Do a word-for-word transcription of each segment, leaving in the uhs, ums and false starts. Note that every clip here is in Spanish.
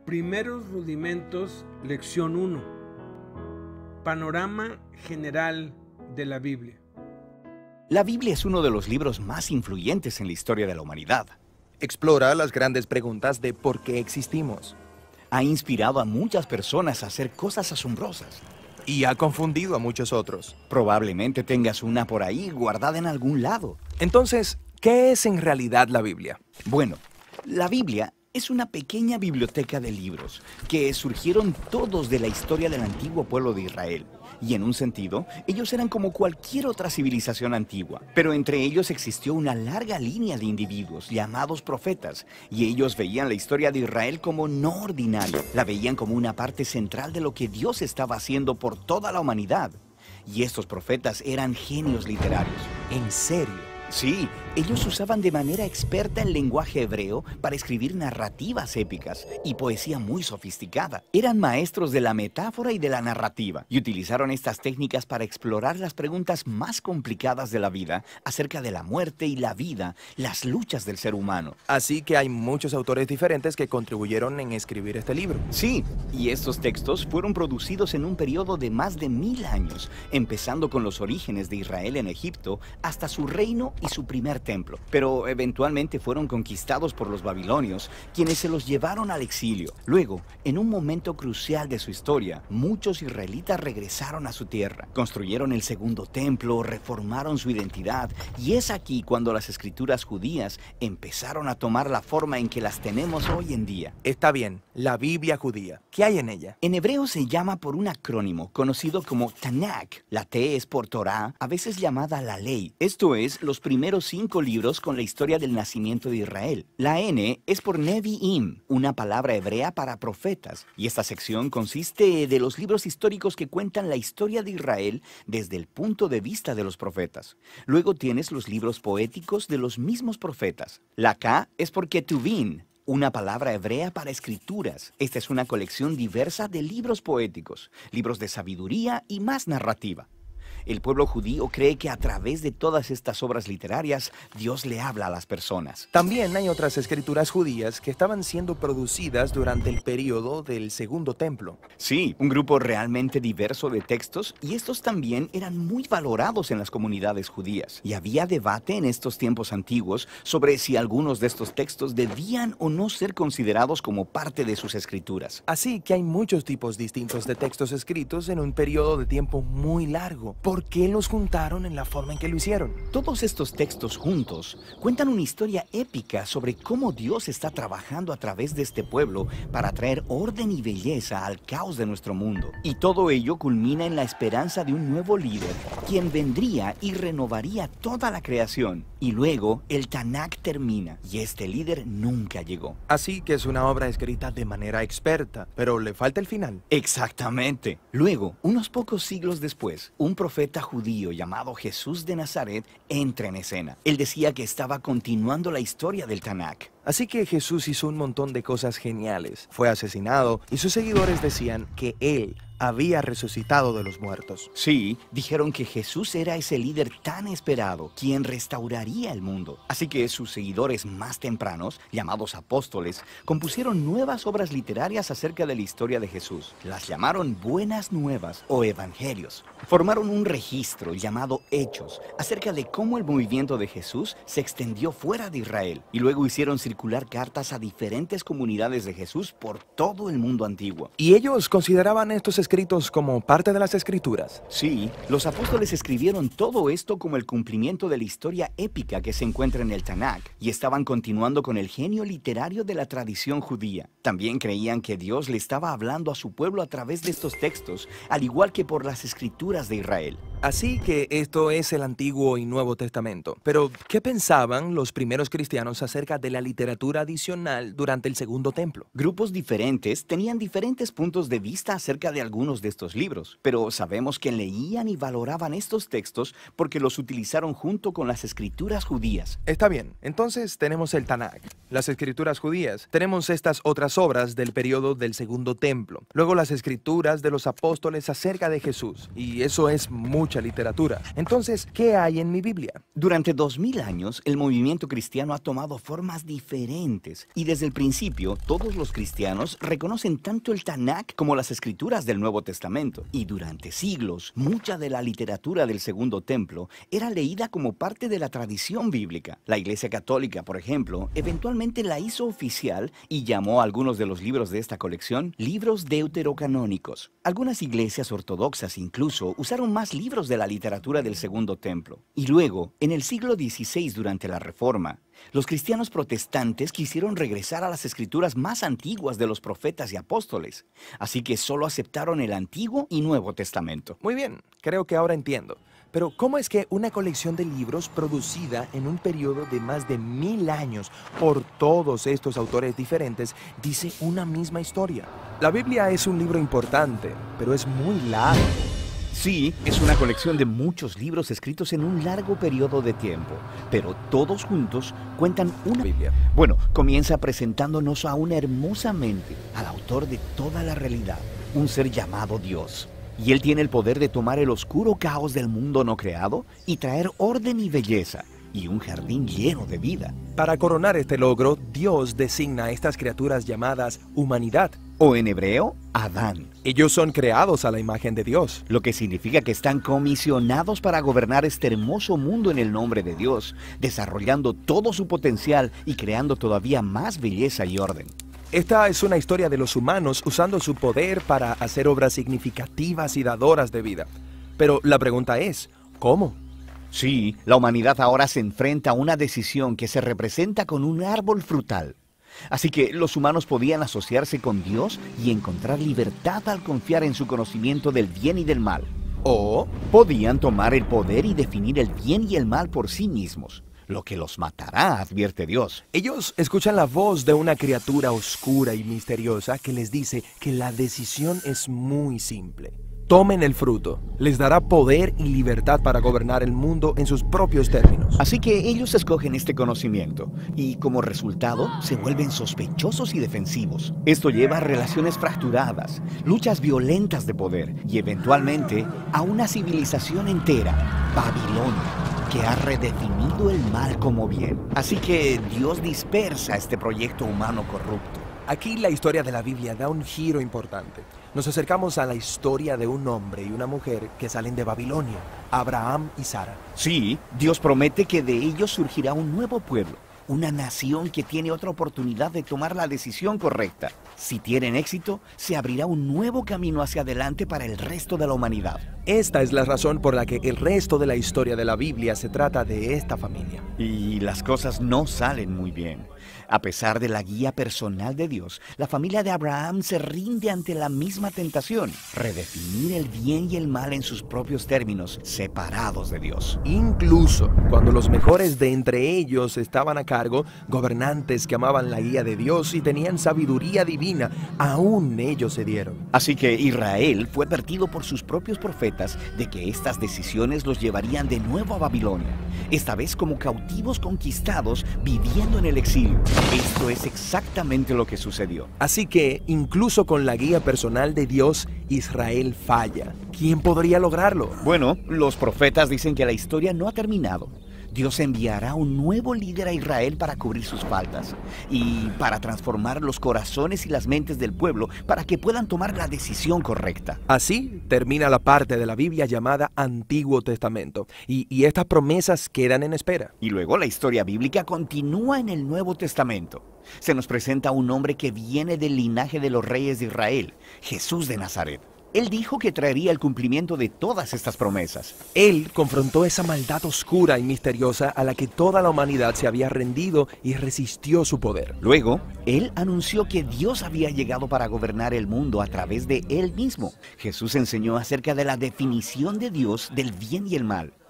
Primeros rudimentos, lección uno. Panorama general de la Biblia. La Biblia es uno de los libros más influyentes en la historia de la humanidad. Explora las grandes preguntas de por qué existimos. Ha inspirado a muchas personas a hacer cosas asombrosas. Y ha confundido a muchos otros. Probablemente tengas una por ahí guardada en algún lado. Entonces, ¿qué es en realidad la Biblia? Bueno, la Biblia es una pequeña biblioteca de libros que surgieron todos de la historia del antiguo pueblo de Israel. Y en un sentido, ellos eran como cualquier otra civilización antigua. Pero entre ellos existió una larga línea de individuos llamados profetas. Y ellos veían la historia de Israel como no ordinaria. La veían como una parte central de lo que Dios estaba haciendo por toda la humanidad. Y estos profetas eran genios literarios. ¿En serio? Sí, ellos usaban de manera experta el lenguaje hebreo para escribir narrativas épicas y poesía muy sofisticada. Eran maestros de la metáfora y de la narrativa y utilizaron estas técnicas para explorar las preguntas más complicadas de la vida acerca de la muerte y la vida, las luchas del ser humano. Así que hay muchos autores diferentes que contribuyeron en escribir este libro. Sí, y estos textos fueron producidos en un periodo de más de mil años, empezando con los orígenes de Israel en Egipto hasta su reino y su primer templo, pero eventualmente fueron conquistados por los babilonios, quienes se los llevaron al exilio. Luego, en un momento crucial de su historia, muchos israelitas regresaron a su tierra, construyeron el segundo templo, reformaron su identidad, y es aquí cuando las escrituras judías empezaron a tomar la forma en que las tenemos hoy en día. Está bien, la Biblia judía. ¿Qué hay en ella? En hebreo se llama por un acrónimo conocido como Tanakh. La T es por Torah, a veces llamada la ley. Esto es, los primeros cinco libros con la historia del nacimiento de Israel. La N es por Nevi'im, una palabra hebrea para profetas. Y esta sección consiste de los libros históricos que cuentan la historia de Israel desde el punto de vista de los profetas. Luego tienes los libros poéticos de los mismos profetas. La K es por Ketuvim, una palabra hebrea para escrituras. Esta es una colección diversa de libros poéticos, libros de sabiduría y más narrativa. El pueblo judío cree que a través de todas estas obras literarias, Dios le habla a las personas. También hay otras escrituras judías que estaban siendo producidas durante el periodo del Segundo Templo. Sí, un grupo realmente diverso de textos, y estos también eran muy valorados en las comunidades judías. Y había debate en estos tiempos antiguos sobre si algunos de estos textos debían o no ser considerados como parte de sus escrituras. Así que hay muchos tipos distintos de textos escritos en un periodo de tiempo muy largo. ¿Por qué los juntaron en la forma en que lo hicieron? Todos estos textos juntos cuentan una historia épica sobre cómo Dios está trabajando a través de este pueblo para traer orden y belleza al caos de nuestro mundo. Y todo ello culmina en la esperanza de un nuevo líder, quien vendría y renovaría toda la creación. Y luego el Tanakh termina, y este líder nunca llegó. Así que es una obra escrita de manera experta, pero le falta el final. Exactamente. Luego, unos pocos siglos después, un profeta judío llamado Jesús de Nazaret entra en escena. Él decía que estaba continuando la historia del Tanakh. Así que Jesús hizo un montón de cosas geniales. Fue asesinado y sus seguidores decían que él había resucitado de los muertos. Sí, dijeron que Jesús era ese líder tan esperado, quien restauraría el mundo. Así que sus seguidores más tempranos, llamados apóstoles, compusieron nuevas obras literarias acerca de la historia de Jesús. Las llamaron Buenas Nuevas o Evangelios. Formaron un registro llamado Hechos acerca de cómo el movimiento de Jesús se extendió fuera de Israel, y luego hicieron circular cartas a diferentes comunidades de Jesús por todo el mundo antiguo. ¿Y ellos consideraban estos escritos como parte de las escrituras? Sí, los apóstoles escribieron todo esto como el cumplimiento de la historia épica que se encuentra en el Tanakh, y estaban continuando con el genio literario de la tradición judía. También creían que Dios le estaba hablando a su pueblo a través de estos textos, al igual que por las escrituras de Israel. Así que esto es el Antiguo y Nuevo Testamento. Pero, ¿qué pensaban los primeros cristianos acerca de la literatura adicional durante el Segundo Templo? Grupos diferentes tenían diferentes puntos de vista acerca de algunos algunos de estos libros, pero sabemos que leían y valoraban estos textos porque los utilizaron junto con las escrituras judías. Está bien, entonces tenemos el Tanakh, las escrituras judías. Tenemos estas otras obras del periodo del Segundo Templo. Luego las escrituras de los apóstoles acerca de Jesús. Y eso es mucha literatura. Entonces, ¿qué hay en mi Biblia? Durante dos mil años, el movimiento cristiano ha tomado formas diferentes. Y desde el principio, todos los cristianos reconocen tanto el Tanakh como las escrituras del Nuevo Testamento. Y durante siglos, mucha de la literatura del Segundo Templo era leída como parte de la tradición bíblica. La Iglesia Católica, por ejemplo, eventualmente la hizo oficial y llamó a algunos de los libros de esta colección libros deuterocanónicos. Algunas iglesias ortodoxas incluso usaron más libros de la literatura del Segundo Templo. Y luego, en el siglo dieciséis, durante la Reforma, los cristianos protestantes quisieron regresar a las escrituras más antiguas de los profetas y apóstoles, así que solo aceptaron el Antiguo y Nuevo Testamento. Muy bien, creo que ahora entiendo. Pero ¿cómo es que una colección de libros producida en un periodo de más de mil años por todos estos autores diferentes dice una misma historia? La Biblia es un libro importante, pero es muy largo. Sí, es una colección de muchos libros escritos en un largo periodo de tiempo, pero todos juntos cuentan una Biblia. Bueno, comienza presentándonos aún hermosamente al autor de toda la realidad, un ser llamado Dios. Y él tiene el poder de tomar el oscuro caos del mundo no creado y traer orden y belleza, y un jardín lleno de vida. Para coronar este logro, Dios designa a estas criaturas llamadas humanidad. O en hebreo, Adán. Ellos son creados a la imagen de Dios. Lo que significa que están comisionados para gobernar este hermoso mundo en el nombre de Dios, desarrollando todo su potencial y creando todavía más belleza y orden. Esta es una historia de los humanos usando su poder para hacer obras significativas y dadoras de vida. Pero la pregunta es, ¿cómo? Sí, la humanidad ahora se enfrenta a una decisión que se representa con un árbol frutal. Así que los humanos podían asociarse con Dios y encontrar libertad al confiar en su conocimiento del bien y del mal. O podían tomar el poder y definir el bien y el mal por sí mismos. Lo que los matará, advierte Dios. Ellos escuchan la voz de una criatura oscura y misteriosa que les dice que la decisión es muy simple. Tomen el fruto, les dará poder y libertad para gobernar el mundo en sus propios términos. Así que ellos escogen este conocimiento y como resultado se vuelven sospechosos y defensivos. Esto lleva a relaciones fracturadas, luchas violentas de poder y eventualmente a una civilización entera, Babilonia, que ha redefinido el mal como bien. Así que Dios dispersa este proyecto humano corrupto. Aquí la historia de la Biblia da un giro importante. Nos acercamos a la historia de un hombre y una mujer que salen de Babilonia, Abraham y Sara. Sí, Dios promete que de ellos surgirá un nuevo pueblo, una nación que tiene otra oportunidad de tomar la decisión correcta. Si tienen éxito, se abrirá un nuevo camino hacia adelante para el resto de la humanidad. Esta es la razón por la que el resto de la historia de la Biblia se trata de esta familia. Y las cosas no salen muy bien. A pesar de la guía personal de Dios, la familia de Abraham se rinde ante la misma tentación, redefinir el bien y el mal en sus propios términos, separados de Dios. Incluso cuando los mejores de entre ellos estaban a cargo, gobernantes que amaban la guía de Dios y tenían sabiduría divina, aún ellos cedieron. Así que Israel fue advertido por sus propios profetas de que estas decisiones los llevarían de nuevo a Babilonia, esta vez como cautivos conquistados viviendo en el exilio. Esto es exactamente lo que sucedió. Así que, incluso con la guía personal de Dios, Israel falla. ¿Quién podría lograrlo? Bueno, los profetas dicen que la historia no ha terminado. Dios enviará un nuevo líder a Israel para cubrir sus faltas y para transformar los corazones y las mentes del pueblo para que puedan tomar la decisión correcta. Así termina la parte de la Biblia llamada Antiguo Testamento y, y estas promesas quedan en espera. Y luego la historia bíblica continúa en el Nuevo Testamento. Se nos presenta un hombre que viene del linaje de los reyes de Israel, Jesús de Nazaret. Él dijo que traería el cumplimiento de todas estas promesas. Él confrontó esa maldad oscura y misteriosa a la que toda la humanidad se había rendido y resistió su poder. Luego, él anunció que Dios había llegado para gobernar el mundo a través de él mismo. Jesús enseñó acerca de la definición de Dios del bien y el mal.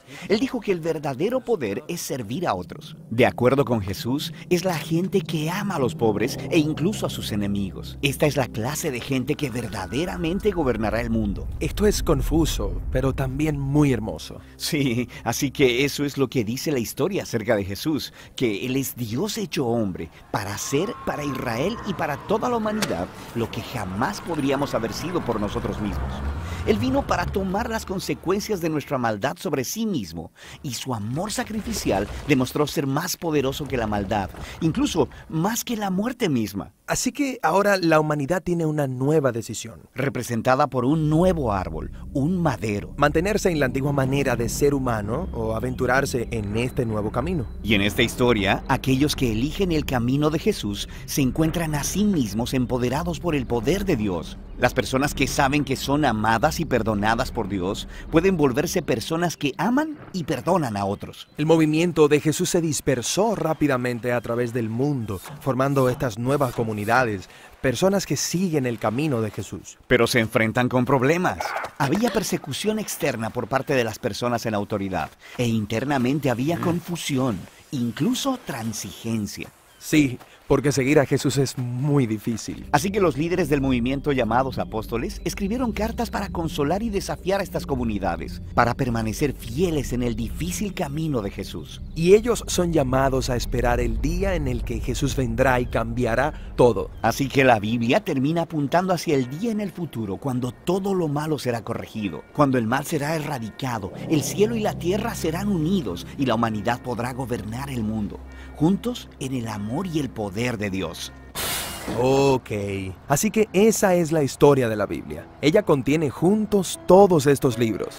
Él dijo que el verdadero poder es servir a otros. De acuerdo con Jesús, es la gente que ama a los pobres e incluso a sus enemigos. Esta es la clase de gente que verdaderamente gobernará el mundo. Esto es confuso, pero también muy hermoso. Sí, así que eso es lo que dice la historia acerca de Jesús, que Él es Dios hecho hombre, para hacer para Israel y para toda la humanidad lo que jamás podríamos haber sido por nosotros mismos. Él vino para tomar las consecuencias de nuestra maldad sobre sí mismo, y su amor sacrificial demostró ser más poderoso que la maldad, incluso más que la muerte misma. Así que ahora la humanidad tiene una nueva decisión. Representada por un nuevo árbol, un madero. Mantenerse en la antigua manera de ser humano o aventurarse en este nuevo camino. Y en esta historia, aquellos que eligen el camino de Jesús se encuentran a sí mismos empoderados por el poder de Dios. Las personas que saben que son amadas y perdonadas por Dios pueden volverse personas que aman y perdonan a otros. El movimiento de Jesús se dispersó rápidamente a través del mundo, formando estas nuevas comunidades, personas que siguen el camino de Jesús. Pero se enfrentan con problemas. Había persecución externa por parte de las personas en autoridad, e internamente había confusión, incluso transigencia. Sí, porque seguir a Jesús es muy difícil. Así que los líderes del movimiento llamados apóstoles escribieron cartas para consolar y desafiar a estas comunidades, para permanecer fieles en el difícil camino de Jesús. Y ellos son llamados a esperar el día en el que Jesús vendrá y cambiará todo. Así que la Biblia termina apuntando hacia el día en el futuro, cuando todo lo malo será corregido, cuando el mal será erradicado, el cielo y la tierra serán unidos y la humanidad podrá gobernar el mundo, juntos en el amor y el poder de Dios. Ok, así que esa es la historia de la Biblia. Ella contiene juntos todos estos libros.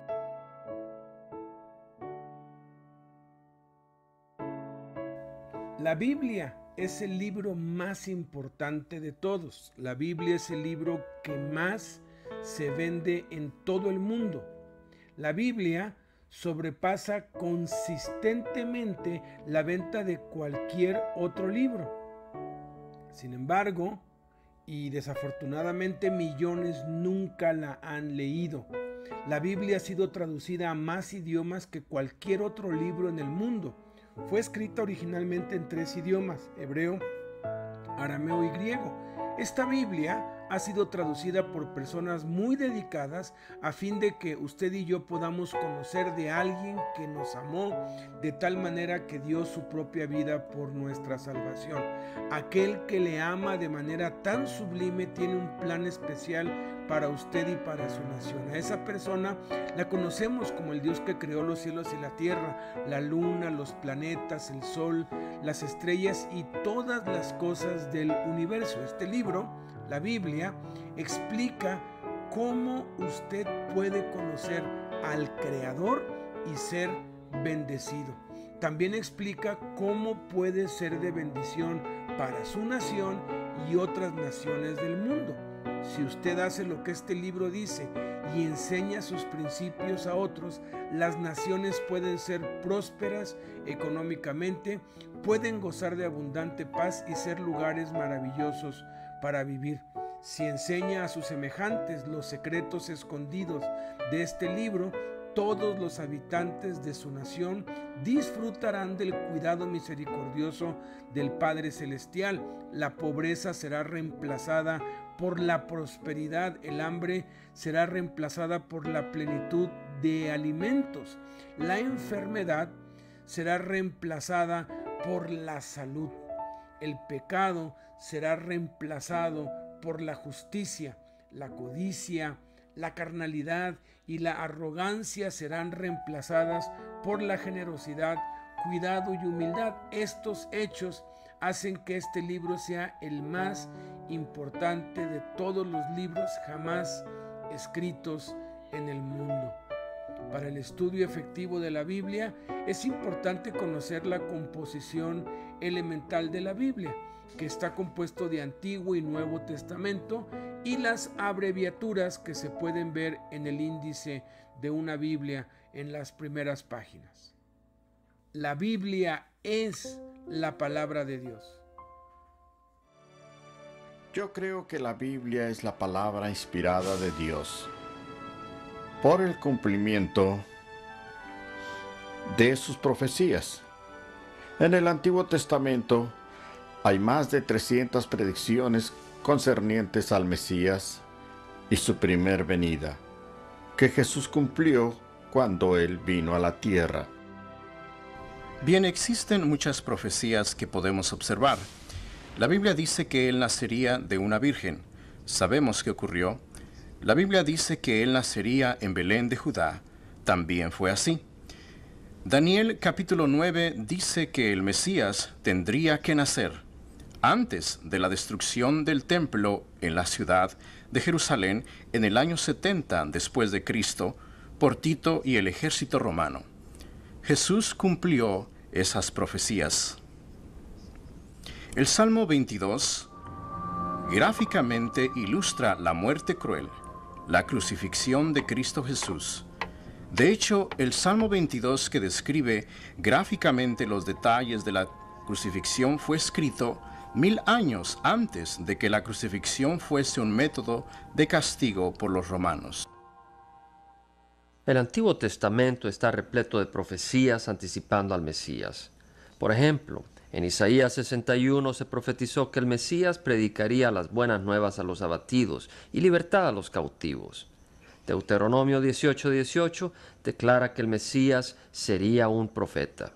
La Biblia es el libro más importante de todos. La Biblia es el libro que más se vende en todo el mundo. La Biblia sobrepasa consistentemente la venta de cualquier otro libro. Sin embargo, y desafortunadamente millones nunca la han leído. La Biblia ha sido traducida a más idiomas que cualquier otro libro en el mundo. Fue escrita originalmente en tres idiomas: hebreo, arameo y griego. Esta Biblia ha sido traducida por personas muy dedicadas a fin de que usted y yo podamos conocer de alguien que nos amó de tal manera que dio su propia vida por nuestra salvación. Aquel que le ama de manera tan sublime tiene un plan especial para usted y para su nación. A esa persona la conocemos como el Dios que creó los cielos y la tierra, la luna, los planetas, el sol, las estrellas y todas las cosas del universo. Este libro, la Biblia, explica cómo usted puede conocer al Creador y ser bendecido. También explica cómo puede ser de bendición para su nación y otras naciones del mundo. Si usted hace lo que este libro dice y enseña sus principios a otros, las naciones pueden ser prósperas económicamente, pueden gozar de abundante paz y ser lugares maravillosos para vivir. Si enseña a sus semejantes los secretos escondidos de este libro, todos los habitantes de su nación disfrutarán del cuidado misericordioso del Padre Celestial. La pobreza será reemplazada por la prosperidad, el hambre será reemplazada por la plenitud de alimentos, la enfermedad será reemplazada por la salud, el pecado será reemplazado por la justicia, la codicia, la carnalidad y la arrogancia serán reemplazadas por la generosidad, cuidado y humildad. Estos hechos hacen que este libro sea el más importante de todos los libros jamás escritos en el mundo. Para el estudio efectivo de la Biblia es importante conocer la composición elemental de la Biblia, que está compuesto de Antiguo y Nuevo Testamento, y las abreviaturas que se pueden ver en el índice de una Biblia en las primeras páginas. La Biblia es la palabra de Dios. Yo creo que la Biblia es la palabra inspirada de Dios por el cumplimiento de sus profecías. En el Antiguo Testamento hay más de trescientas predicciones concernientes al Mesías y su primer venida, que Jesús cumplió cuando Él vino a la tierra. Bien, existen muchas profecías que podemos observar. La Biblia dice que Él nacería de una virgen. Sabemos que ocurrió. La Biblia dice que Él nacería en Belén de Judá. También fue así. Daniel capítulo nueve dice que el Mesías tendría que nacer antes de la destrucción del templo en la ciudad de Jerusalén en el año setenta después de Cristo por Tito y el ejército romano. Jesús cumplió esas profecías. El Salmo veintidós gráficamente ilustra la muerte cruel, la crucifixión de Cristo Jesús. De hecho, el Salmo veintidós, que describe gráficamente los detalles de la crucifixión, fue escrito mil años antes de que la crucifixión fuese un método de castigo por los romanos. El Antiguo Testamento está repleto de profecías anticipando al Mesías. Por ejemplo, en Isaías sesenta y uno se profetizó que el Mesías predicaría las buenas nuevas a los abatidos y libertad a los cautivos. Deuteronomio dieciocho dieciocho declara que el Mesías sería un profeta.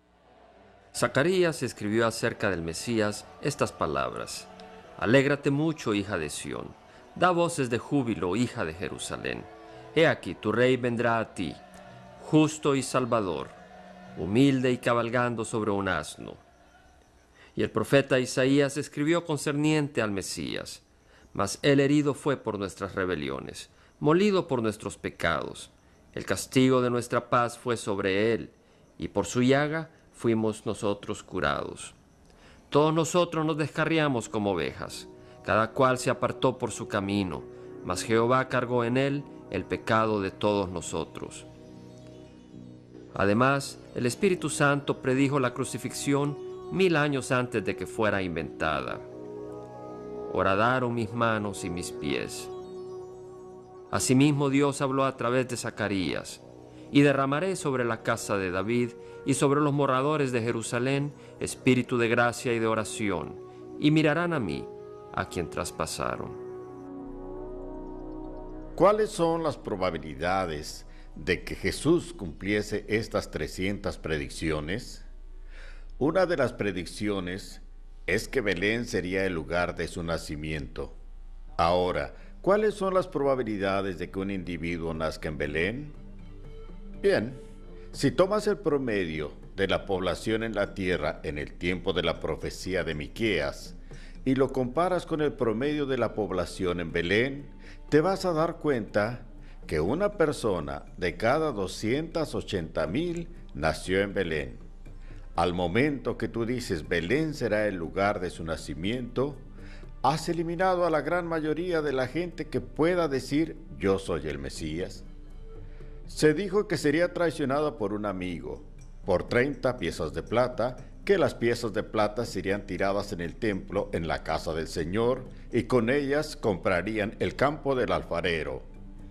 Zacarías escribió acerca del Mesías estas palabras: Alégrate mucho, hija de Sión, da voces de júbilo, hija de Jerusalén. He aquí, tu rey vendrá a ti, justo y salvador, humilde y cabalgando sobre un asno. Y el profeta Isaías escribió concerniente al Mesías: Mas él herido fue por nuestras rebeliones, molido por nuestros pecados. El castigo de nuestra paz fue sobre él, y por su llaga fuimos nosotros curados. Todos nosotros nos descarriamos como ovejas, cada cual se apartó por su camino, mas Jehová cargó en él el pecado de todos nosotros. Además, el Espíritu Santo predijo la crucifixión mil años antes de que fuera inventada. Horadaron mis manos y mis pies. Asimismo Dios habló a través de Zacarías: y derramaré sobre la casa de David y sobre los moradores de Jerusalén espíritu de gracia y de oración, y mirarán a mí, a quien traspasaron. ¿Cuáles son las probabilidades de que Jesús cumpliese estas trescientas predicciones? Una de las predicciones es que Belén sería el lugar de su nacimiento. Ahora, ¿cuáles son las probabilidades de que un individuo nazca en Belén? Bien, si tomas el promedio de la población en la tierra en el tiempo de la profecía de Miqueas y lo comparas con el promedio de la población en Belén, te vas a dar cuenta que una persona de cada doscientos ochenta mil nació en Belén. Al momento que tú dices Belén será el lugar de su nacimiento, has eliminado a la gran mayoría de la gente que pueda decir yo soy el Mesías. Se dijo que sería traicionado por un amigo, por treinta piezas de plata, que las piezas de plata serían tiradas en el templo en la casa del Señor, y con ellas comprarían el campo del alfarero.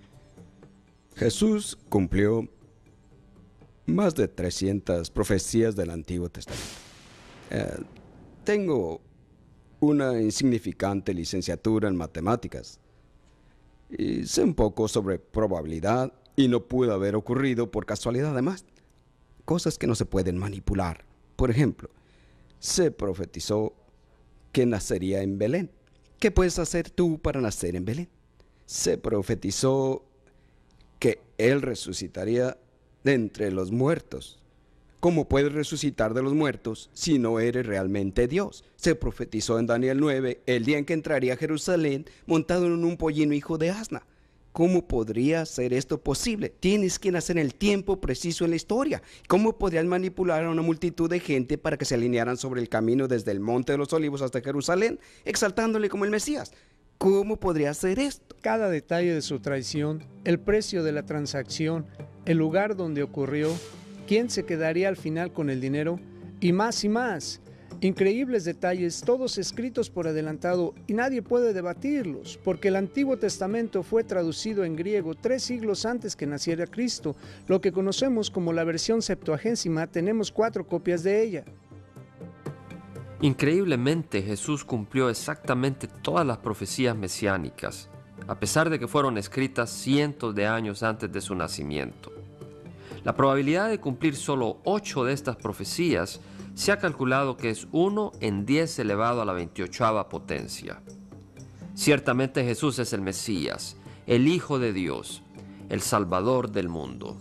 Jesús cumplió más de trescientas profecías del Antiguo Testamento. Eh, tengo una insignificante licenciatura en matemáticas y sé un poco sobre probabilidad, y no pudo haber ocurrido por casualidad. Además, cosas que no se pueden manipular. Por ejemplo, se profetizó que nacería en Belén. ¿Qué puedes hacer tú para nacer en Belén? Se profetizó que Él resucitaría de entre los muertos. ¿Cómo puedes resucitar de los muertos si no eres realmente Dios? Se profetizó en Daniel nueve el día en que entraría a Jerusalén montado en un pollino hijo de asna. ¿Cómo podría ser esto posible? Tienes que nacer en el tiempo preciso en la historia. ¿Cómo podrían manipular a una multitud de gente para que se alinearan sobre el camino desde el Monte de los Olivos hasta Jerusalén, exaltándole como el Mesías? ¿Cómo podría hacer esto? Cada detalle de su traición, el precio de la transacción, el lugar donde ocurrió, quién se quedaría al final con el dinero, y más y más. Increíbles detalles, todos escritos por adelantado y nadie puede debatirlos, porque el Antiguo Testamento fue traducido en griego tres siglos antes que naciera Cristo. Lo que conocemos como la versión Septuagésima, tenemos cuatro copias de ella. Increíblemente, Jesús cumplió exactamente todas las profecías mesiánicas, a pesar de que fueron escritas cientos de años antes de su nacimiento. La probabilidad de cumplir solo ocho de estas profecías se ha calculado que es uno en diez elevado a la veintiochava potencia. Ciertamente Jesús es el Mesías, el Hijo de Dios, el Salvador del mundo.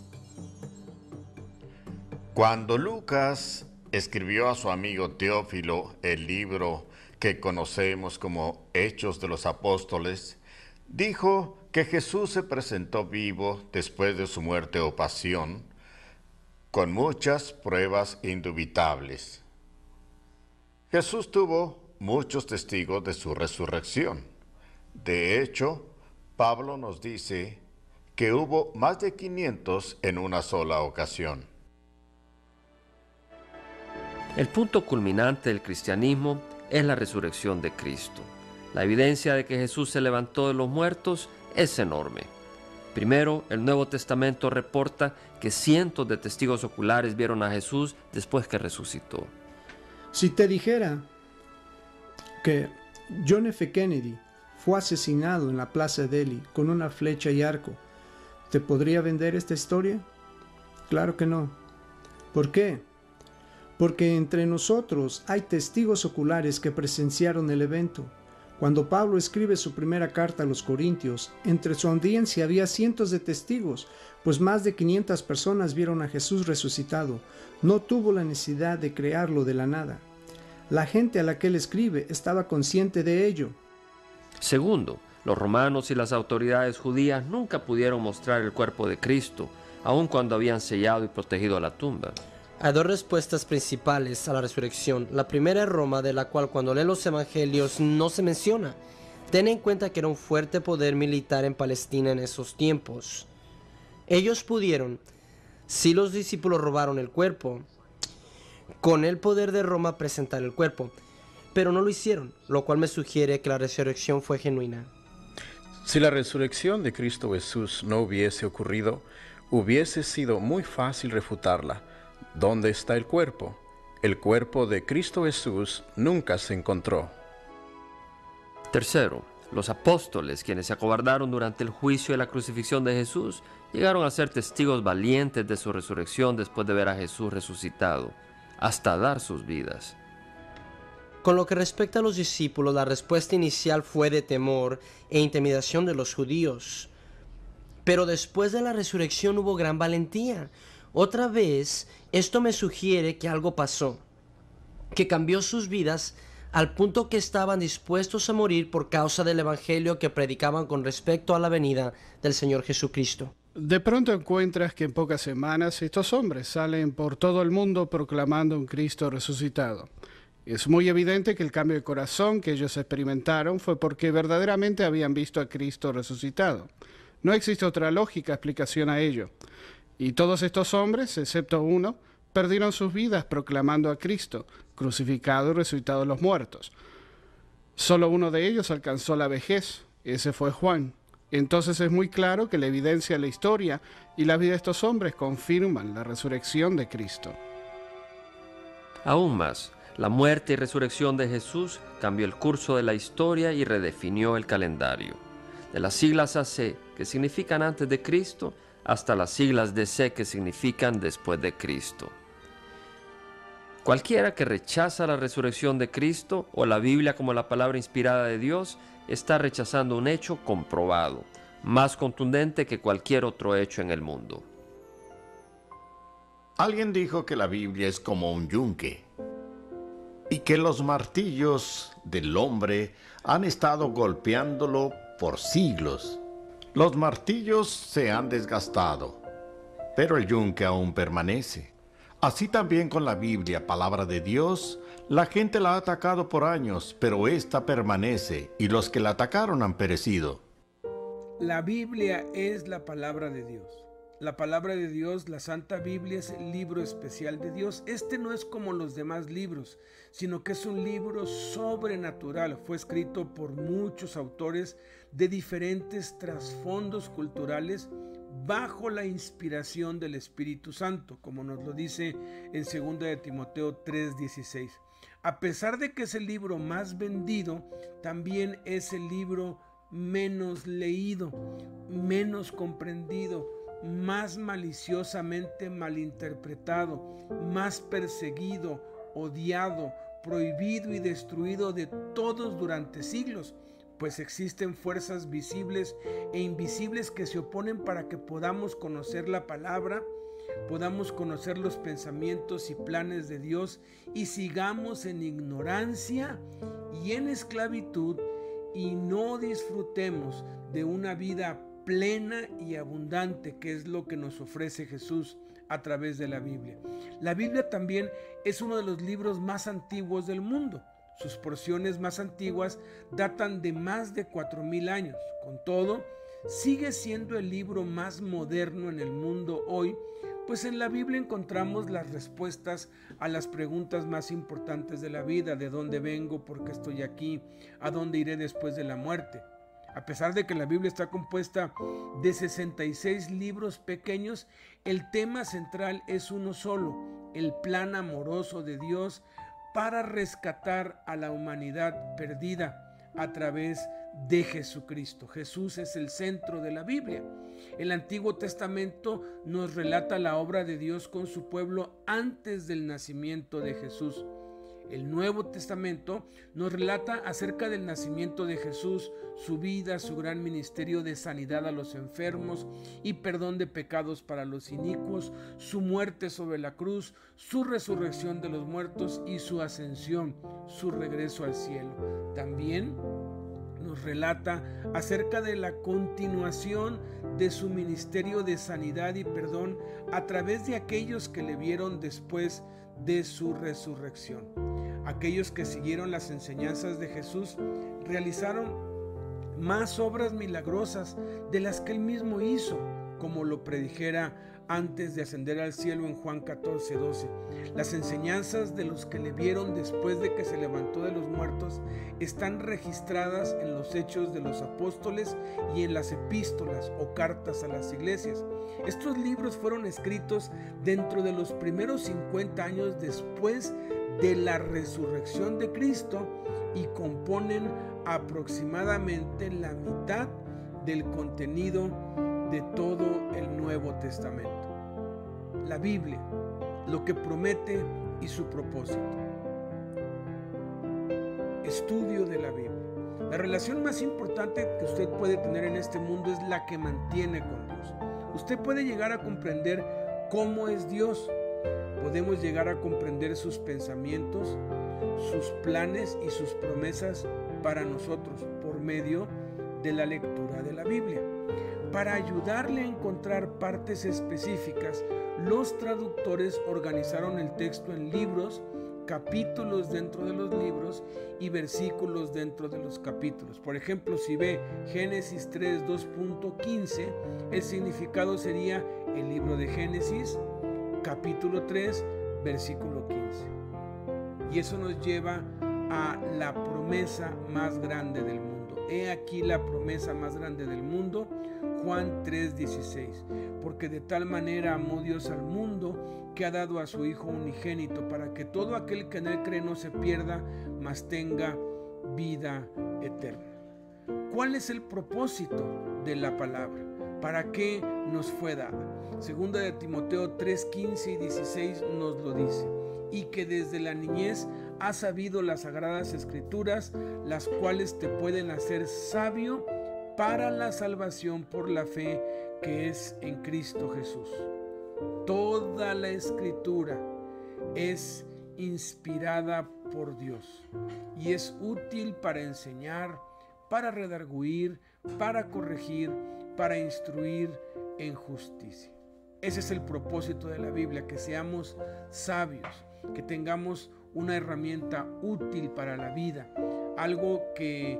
Cuando Lucas escribió a su amigo Teófilo el libro que conocemos como Hechos de los Apóstoles, dijo que Jesús se presentó vivo después de su muerte o pasión, con muchas pruebas indubitables. Jesús tuvo muchos testigos de su resurrección. De hecho, Pablo nos dice que hubo más de quinientos en una sola ocasión. El punto culminante del cristianismo es la resurrección de Cristo. La evidencia de que Jesús se levantó de los muertos es enorme. Primero, el Nuevo Testamento reporta que cientos de testigos oculares vieron a Jesús después que resucitó. Si te dijera que John F. Kennedy fue asesinado en la Plaza Delhi con una flecha y arco, ¿te podría vender esta historia? Claro que no. ¿Por qué? Porque entre nosotros hay testigos oculares que presenciaron el evento. Cuando Pablo escribe su primera carta a los Corintios, entre su audiencia había cientos de testigos, pues más de quinientas personas vieron a Jesús resucitado. No tuvo la necesidad de crearlo de la nada. La gente a la que él escribe estaba consciente de ello. Segundo, los romanos y las autoridades judías nunca pudieron mostrar el cuerpo de Cristo, aun cuando habían sellado y protegido la tumba. Hay dos respuestas principales a la resurrección. La primera es Roma, de la cual cuando leen los evangelios no se menciona. Ten en cuenta que era un fuerte poder militar en Palestina en esos tiempos. Ellos pudieron, si los discípulos robaron el cuerpo, con el poder de Roma presentar el cuerpo, pero no lo hicieron, lo cual me sugiere que la resurrección fue genuina. Si la resurrección de Cristo Jesús no hubiese ocurrido, hubiese sido muy fácil refutarla. ¿Dónde está el cuerpo? El cuerpo de Cristo Jesús nunca se encontró. Tercero, los apóstoles, quienes se acobardaron durante el juicio de la crucifixión de Jesús, llegaron a ser testigos valientes de su resurrección después de ver a Jesús resucitado, hasta dar sus vidas. Con lo que respecta a los discípulos, la respuesta inicial fue de temor e intimidación de los judíos. Pero después de la resurrección hubo gran valentía. Otra vez, esto me sugiere que algo pasó, que cambió sus vidas al punto que estaban dispuestos a morir por causa del evangelio que predicaban con respecto a la venida del Señor Jesucristo. De pronto encuentras que en pocas semanas estos hombres salen por todo el mundo proclamando un Cristo resucitado. Es muy evidente que el cambio de corazón que ellos experimentaron fue porque verdaderamente habían visto a Cristo resucitado. No existe otra lógica explicación a ello. Y todos estos hombres, excepto uno, perdieron sus vidas proclamando a Cristo, crucificado y resucitado de los muertos. Solo uno de ellos alcanzó la vejez, ese fue Juan. Entonces es muy claro que la evidencia de la historia y la vida de estos hombres confirman la resurrección de Cristo. Aún más, la muerte y resurrección de Jesús cambió el curso de la historia y redefinió el calendario. De las siglas A C, que significan antes de Cristo, hasta las siglas D C, que significan después de Cristo. Cualquiera que rechaza la resurrección de Cristo o la Biblia como la palabra inspirada de Dios está rechazando un hecho comprobado, más contundente que cualquier otro hecho en el mundo. Alguien dijo que la Biblia es como un yunque y que los martillos del hombre han estado golpeándolo por siglos. Los martillos se han desgastado, pero el yunque aún permanece. Así también con la Biblia, palabra de Dios, la gente la ha atacado por años, pero ésta permanece y los que la atacaron han perecido. La Biblia es la palabra de Dios. La palabra de Dios, la Santa Biblia, es el libro especial de Dios. Este no es como los demás libros, sino que es un libro sobrenatural. Fue escrito por muchos autores de diferentes trasfondos culturales bajo la inspiración del Espíritu Santo, como nos lo dice en segunda de Timoteo tres dieciséis. A pesar de que es el libro más vendido, también es el libro menos leído, menos comprendido, más maliciosamente malinterpretado, más perseguido, odiado, prohibido y destruido de todos durante siglos, pues existen fuerzas visibles e invisibles que se oponen para que podamos conocer la palabra, podamos conocer los pensamientos y planes de Dios y sigamos en ignorancia y en esclavitud y no disfrutemos de una vida plena y abundante, que es lo que nos ofrece Jesús a través de la Biblia. La Biblia también es uno de los libros más antiguos del mundo. Sus porciones más antiguas datan de más de cuatro mil años. Con todo, sigue siendo el libro más moderno en el mundo hoy, pues en la Biblia encontramos las respuestas a las preguntas más importantes de la vida: ¿de dónde vengo? ¿Por qué estoy aquí? ¿A dónde iré después de la muerte? A pesar de que la Biblia está compuesta de sesenta y seis libros pequeños, el tema central es uno solo: el plan amoroso de Dios para rescatar a la humanidad perdida a través de Jesucristo. Jesús es el centro de la Biblia. El Antiguo Testamento nos relata la obra de Dios con su pueblo antes del nacimiento de Jesús. El Nuevo Testamento nos relata acerca del nacimiento de Jesús, su vida, su gran ministerio de sanidad a los enfermos y perdón de pecados para los inicuos, su muerte sobre la cruz, su resurrección de los muertos y su ascensión, su regreso al cielo. También nos relata acerca de la continuación de su ministerio de sanidad y perdón a través de aquellos que le vieron después de su resurrección. Aquellos que siguieron las enseñanzas de Jesús realizaron más obras milagrosas de las que él mismo hizo, como lo predijera antes de ascender al cielo en Juan catorce doce. Las enseñanzas de los que le vieron después de que se levantó de los muertos están registradas en los Hechos de los Apóstoles y en las epístolas o cartas a las iglesias. Estos libros fueron escritos dentro de los primeros cincuenta años después de la resurrección de Cristo y componen aproximadamente la mitad del contenido de todo el Nuevo Testamento. La Biblia, lo que promete y su propósito. Estudio de la Biblia. La relación más importante que usted puede tener en este mundo es la que mantiene con Dios. Usted puede llegar a comprender cómo es Dios. Podemos llegar a comprender sus pensamientos, sus planes y sus promesas para nosotros por medio de la lectura de la Biblia. Para ayudarle a encontrar partes específicas, los traductores organizaron el texto en libros, capítulos dentro de los libros y versículos dentro de los capítulos. Por ejemplo, si ve Génesis tres dos punto quince, el significado sería el libro de Génesis, capítulo tres, versículo quince. Y eso nos lleva a la promesa más grande del mundo. He aquí la promesa más grande del mundo, Juan tres dieciséis. Porque de tal manera amó Dios al mundo que ha dado a su Hijo unigénito, para que todo aquel que en él cree no se pierda, mas tenga vida eterna. ¿Cuál es el propósito de la palabra? ¿Para qué nos fue dada? Segunda de Timoteo tres quince y dieciséis nos lo dice: y que desde la niñez has sabido las sagradas escrituras, las cuales te pueden hacer sabio para la salvación por la fe que es en Cristo Jesús. Toda la escritura es inspirada por Dios y es útil para enseñar, para redarguir, para corregir, para instruir en justicia. Ese es el propósito de la Biblia, que seamos sabios, que tengamos una herramienta útil para la vida, algo que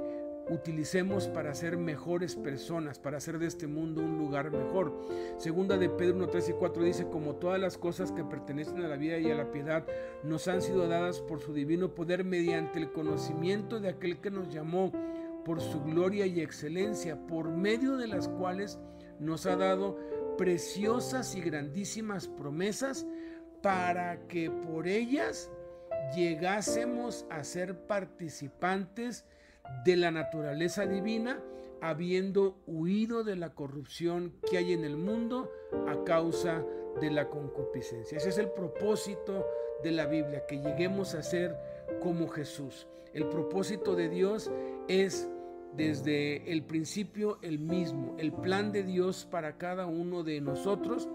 utilicemos para ser mejores personas, para hacer de este mundo un lugar mejor. Segunda de Pedro uno, tres y cuatro dice: como todas las cosas que pertenecen a la vida y a la piedad nos han sido dadas por su divino poder mediante el conocimiento de aquel que nos llamó por su gloria y excelencia, por medio de las cuales nos ha dado preciosas y grandísimas promesas, para que por ellas llegásemos a ser participantes de la naturaleza divina, habiendo huido de la corrupción que hay en el mundo a causa de la concupiscencia. Ese es el propósito de la Biblia, que lleguemos a ser como Jesús. El propósito de Dios es desde el principio el mismo. El plan de Dios para cada uno de nosotros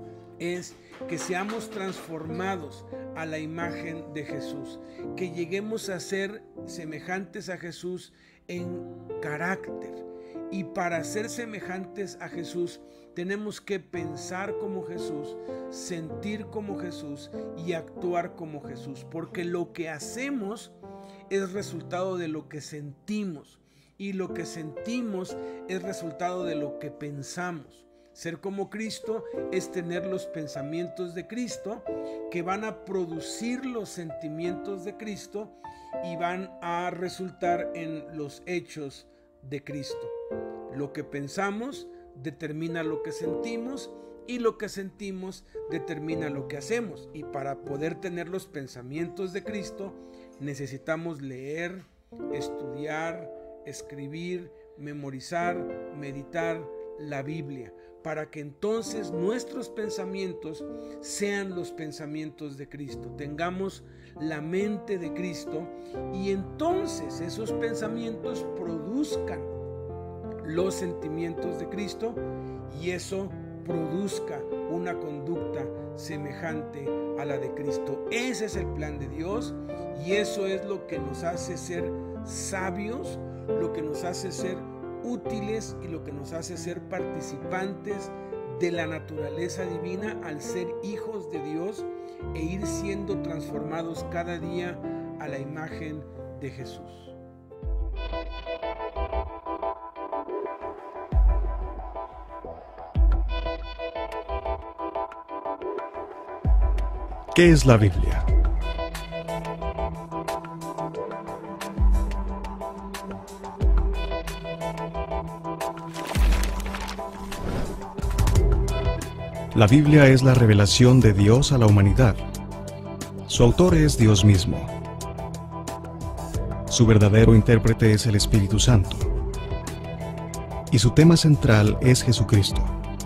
es que seamos transformados a la imagen de Jesús, que lleguemos a ser semejantes a Jesús en carácter. Y para ser semejantes a Jesús tenemos que pensar como Jesús, sentir como Jesús y actuar como Jesús, porque lo que hacemos es resultado de lo que sentimos, y lo que sentimos es resultado de lo que pensamos. Ser como Cristo es tener los pensamientos de Cristo, que van a producir los sentimientos de Cristo y van a resultar en los hechos de Cristo. Lo que pensamos determina lo que sentimos, y lo que sentimos determina lo que hacemos. Y para poder tener los pensamientos de Cristo necesitamos leer, estudiar, escribir, memorizar, meditar la Biblia, para que entonces nuestros pensamientos sean los pensamientos de Cristo, tengamos la mente de Cristo, y entonces esos pensamientos produzcan los sentimientos de Cristo, y eso produzca una conducta semejante a la de Cristo. Ese es el plan de Dios, y eso es lo que nos hace ser sabios, lo que nos hace ser útiles y lo que nos hace ser participantes de la naturaleza divina al ser hijos de Dios e ir siendo transformados cada día a la imagen de Jesús. ¿Qué es la Biblia? La Biblia es la revelación de Dios a la humanidad. Su autor es Dios mismo. Su verdadero intérprete es el Espíritu Santo. Y su tema central es Jesucristo.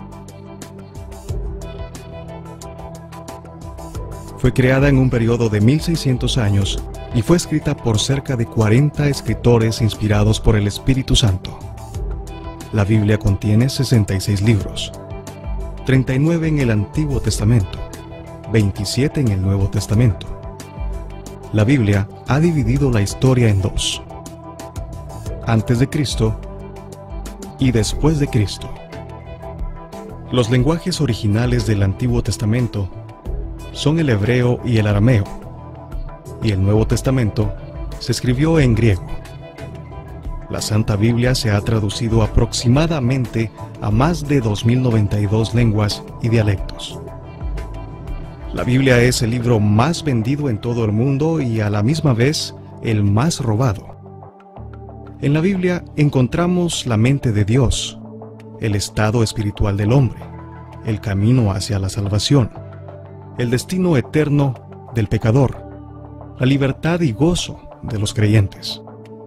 Fue creada en un periodo de mil seiscientos años y fue escrita por cerca de cuarenta escritores inspirados por el Espíritu Santo. La Biblia contiene sesenta y seis libros, treinta y nueve en el Antiguo Testamento, veintisiete en el Nuevo Testamento. La Biblia ha dividido la historia en dos: antes de Cristo y después de Cristo. Los lenguajes originales del Antiguo Testamento son el hebreo y el arameo, y el Nuevo Testamento se escribió en griego. La Santa Biblia se ha traducido aproximadamente a más de dos mil noventa y dos lenguas y dialectos. La Biblia es el libro más vendido en todo el mundo y a la misma vez el más robado. En la Biblia encontramos la mente de Dios, el estado espiritual del hombre, el camino hacia la salvación, el destino eterno del pecador, la libertad y gozo de los creyentes.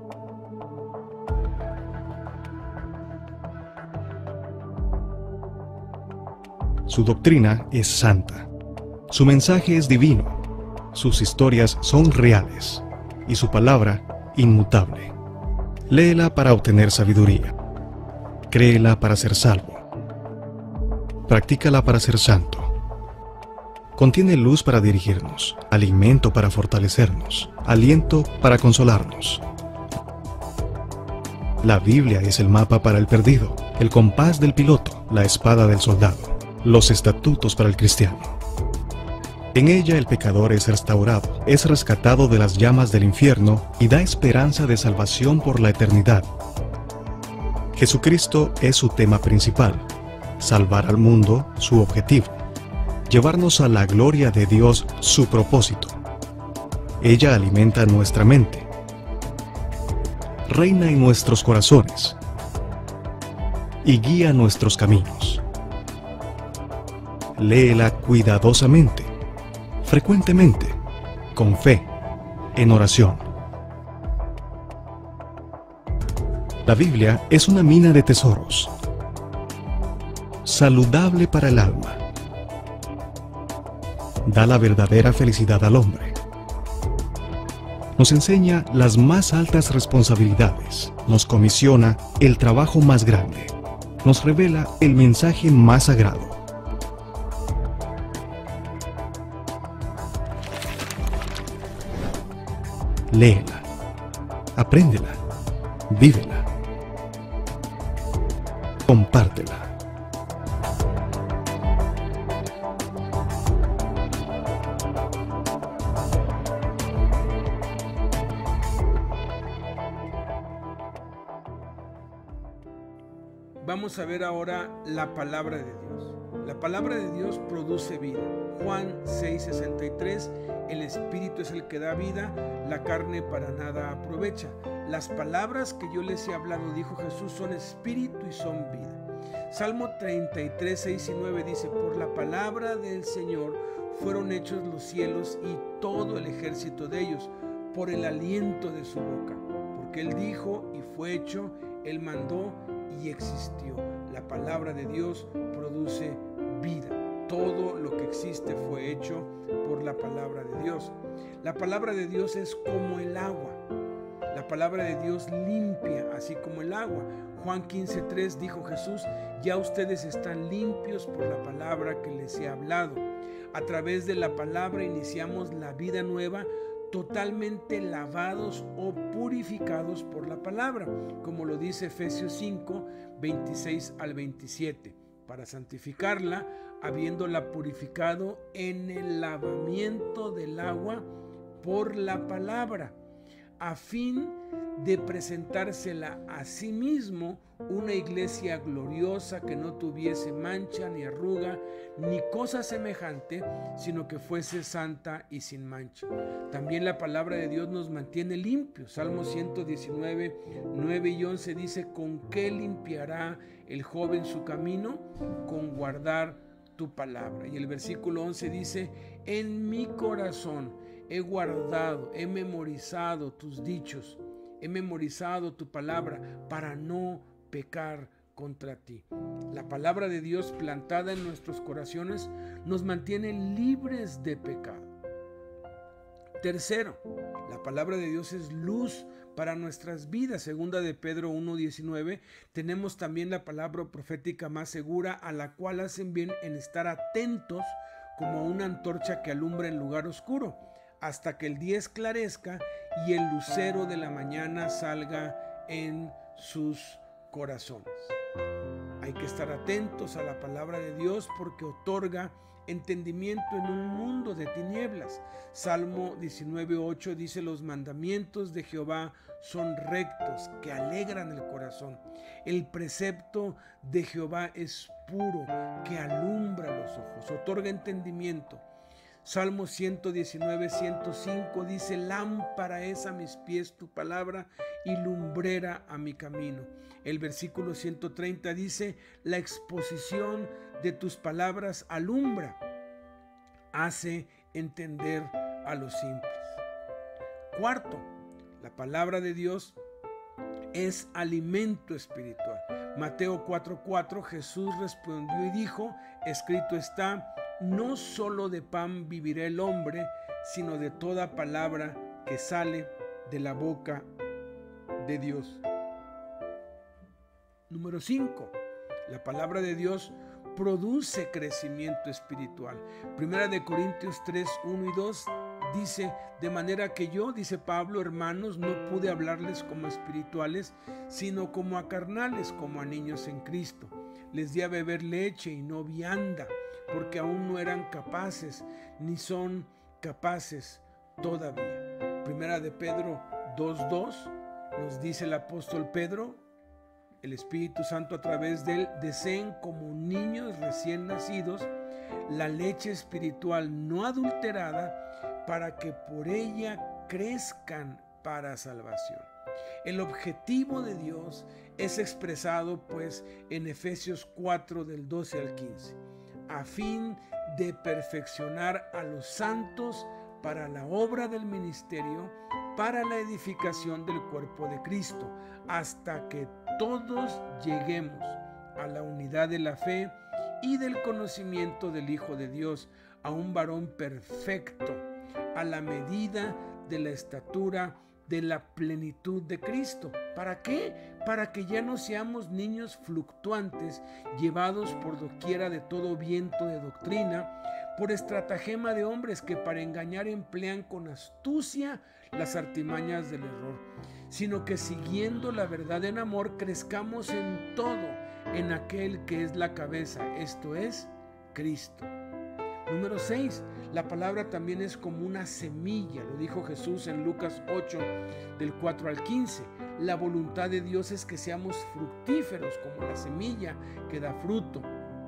Su doctrina es santa, su mensaje es divino, sus historias son reales y su palabra inmutable. Léela para obtener sabiduría, créela para ser salvo, practícala para ser santo. Contiene luz para dirigirnos, alimento para fortalecernos, aliento para consolarnos. La Biblia es el mapa para el perdido, el compás del piloto, la espada del soldado, los estatutos para el cristiano. En ella el pecador es restaurado, es rescatado de las llamas del infierno y da esperanza de salvación por la eternidad. Jesucristo es su tema principal, salvar al mundo su objetivo, llevarnos a la gloria de Dios su propósito. Ella alimenta nuestra mente, reina en nuestros corazones y guía nuestros caminos. Léela cuidadosamente, frecuentemente, con fe, en oración. La Biblia es una mina de tesoros, saludable para el alma. Da la verdadera felicidad al hombre. Nos enseña las más altas responsabilidades, nos comisiona el trabajo más grande, nos revela el mensaje más sagrado. Léela, apréndela, vívela, compártela. Vamos a ver ahora la palabra de Dios. La palabra de Dios produce vida. Juan seis sesenta y tres, el Espíritu es el que da vida, la carne para nada aprovecha. Las palabras que yo les he hablado, dijo Jesús, son espíritu y son vida. Salmo treinta y tres, seis y nueve dice, por la palabra del Señor fueron hechos los cielos y todo el ejército de ellos, por el aliento de su boca. Porque Él dijo y fue hecho, Él mandó y existió. La palabra de Dios produce vida. Todo lo que existe fue hecho por la palabra de Dios. La palabra de Dios es como el agua. La palabra de Dios limpia, así como el agua. Juan quince tres dijo Jesús, ya ustedes están limpios por la palabra que les he hablado. A través de la palabra iniciamos la vida nueva, totalmente lavados o purificados por la palabra, como lo dice Efesios cinco, veintiséis al veintisiete, para santificarla, habiéndola purificado en el lavamiento del agua por la palabra, a fin de presentársela a sí mismo una iglesia gloriosa que no tuviese mancha ni arruga ni cosa semejante, sino que fuese santa y sin mancha. También la palabra de Dios nos mantiene limpios. Salmo ciento diecinueve, nueve y once dice, ¿con qué limpiará el joven su camino? Con guardar tu palabra. Y el versículo once dice, en mi corazón he guardado, he memorizado tus dichos, he memorizado tu palabra para no pecar contra ti. La palabra de Dios plantada en nuestros corazones nos mantiene libres de pecado. Tercero, la palabra de Dios es luz para nuestras vidas. Segunda de Pedro uno diecinueve, tenemos también la palabra profética más segura, a la cual hacen bien en estar atentos como una antorcha que alumbra en lugar oscuro, hasta que el día esclarezca y el lucero de la mañana salga en sus corazones. Hay que estar atentos a la palabra de Dios porque otorga entendimiento en un mundo de tinieblas. Salmo diecinueve ocho dice, los mandamientos de Jehová son rectos, que alegran el corazón. El precepto de Jehová es puro, que alumbra los ojos, otorga entendimiento. Salmo ciento diecinueve, ciento cinco dice, lámpara es a mis pies tu palabra y lumbrera a mi camino. El versículo ciento treinta dice, la exposición de tus palabras alumbra, hace entender a los simples. Cuarto, la palabra de Dios es alimento espiritual. Mateo cuatro cuatro, Jesús respondió y dijo, escrito está, no solo de pan vivirá el hombre, sino de toda palabra que sale de la boca de Dios. Número cinco. La palabra de Dios produce crecimiento espiritual. Primera de Corintios tres, uno y dos dice, de manera que yo, dice Pablo, hermanos, no pude hablarles como espirituales, sino como a carnales, como a niños en Cristo. Les di a beber leche y no vianda, porque aún no eran capaces, ni son capaces todavía. Primera de Pedro dos dos nos dice el apóstol Pedro, el Espíritu Santo a través de él, deseen como niños recién nacidos la leche espiritual no adulterada para que por ella crezcan para salvación. El objetivo de Dios es expresado pues en Efesios cuatro del doce al quince, a fin de perfeccionar a los santos para la obra del ministerio, para la edificación del cuerpo de Cristo, hasta que todos lleguemos a la unidad de la fe y del conocimiento del Hijo de Dios, a un varón perfecto, a la medida de la estatura de la plenitud de Cristo. ¿Para qué? Para que ya no seamos niños fluctuantes, llevados por doquiera de todo viento de doctrina, por estratagema de hombres que para engañar emplean con astucia las artimañas del error, sino que siguiendo la verdad en amor crezcamos en todo en aquel que es la cabeza, esto es, Cristo. Número seis, la palabra también es como una semilla, lo dijo Jesús en Lucas ocho, del cuatro al quince. La voluntad de Dios es que seamos fructíferos como la semilla que da fruto.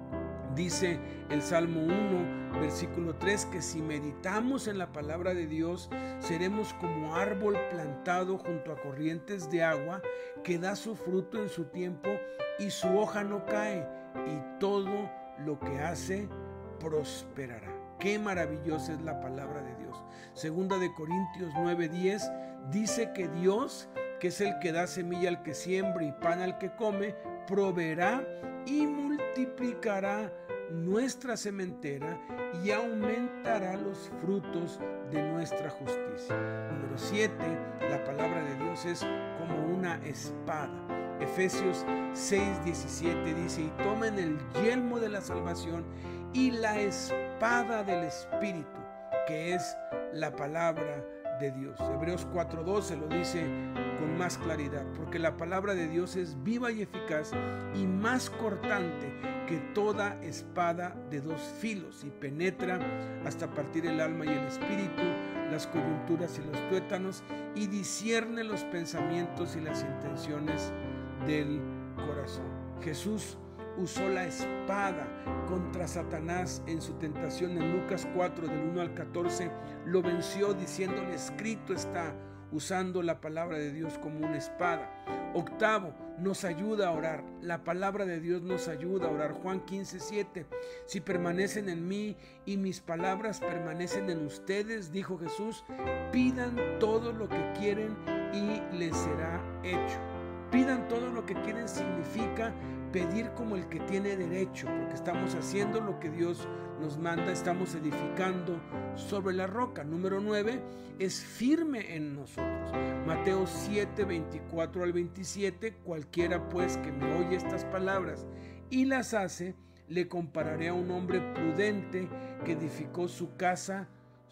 Dice el Salmo uno, versículo tres, que si meditamos en la palabra de Dios, seremos como árbol plantado junto a corrientes de agua, que da su fruto en su tiempo y su hoja no cae, y todo lo que hace prosperará. Qué maravillosa es la palabra de Dios. Segunda de Corintios nueve diez dice que Dios, que es el que da semilla al que siembra y pan al que come, proveerá y multiplicará nuestra sementera y aumentará los frutos de nuestra justicia. Número siete, la palabra de Dios es como una espada. Efesios seis diecisiete dice, y tomen el yelmo de la salvación y la espada del Espíritu, que es la palabra de Dios. Hebreos cuatro doce lo dice con más claridad, porque la palabra de Dios es viva y eficaz y más cortante que toda espada de dos filos, y penetra hasta partir el alma y el espíritu, las coyunturas y los tuétanos, y discierne los pensamientos y las intenciones del corazón. Jesús usó la espada contra Satanás en su tentación en Lucas cuatro del uno al catorce, lo venció diciéndole, escrito está, usando la palabra de Dios como una espada. Octavo, nos ayuda a orar. La palabra de Dios nos ayuda a orar. Juan quince siete, si permanecen en mí y mis palabras permanecen en ustedes, dijo Jesús, pidan todo lo que quieren y les será hecho. Pidan todo lo que quieren significa pedir como el que tiene derecho, porque estamos haciendo lo que Dios nos manda, estamos edificando sobre la roca. Número nueve, es firme en nosotros. Mateo siete, veinticuatro al veintisiete, cualquiera pues que me oye estas palabras y las hace, le compararé a un hombre prudente que edificó su casa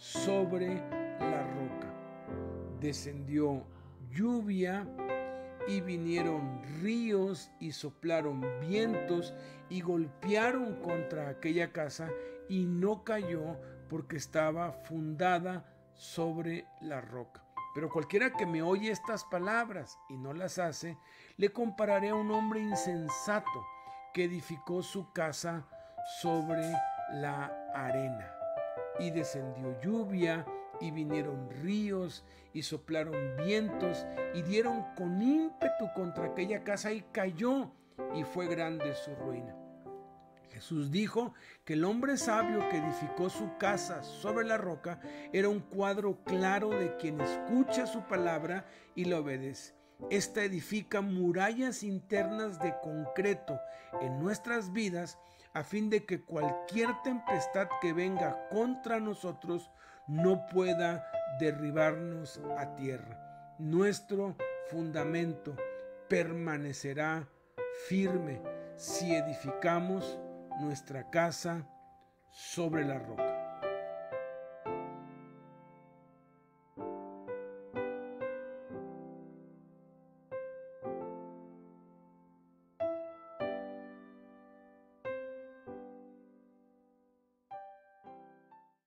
sobre la roca. Descendió lluvia y vinieron ríos y soplaron vientos y golpearon contra aquella casa y no cayó porque estaba fundada sobre la roca. Pero cualquiera que me oye estas palabras y no las hace, le compararé a un hombre insensato que edificó su casa sobre la arena. Y descendió lluvia y vinieron ríos y soplaron vientos y dieron con ímpetu contra aquella casa y cayó, y fue grande su ruina. Jesús dijo que el hombre sabio que edificó su casa sobre la roca era un cuadro claro de quien escucha su palabra y la obedece. Esta edifica murallas internas de concreto en nuestras vidas a fin de que cualquier tempestad que venga contra nosotros no pueda derribarnos a tierra. Nuestro fundamento permanecerá firme si edificamos nuestra casa sobre la roca.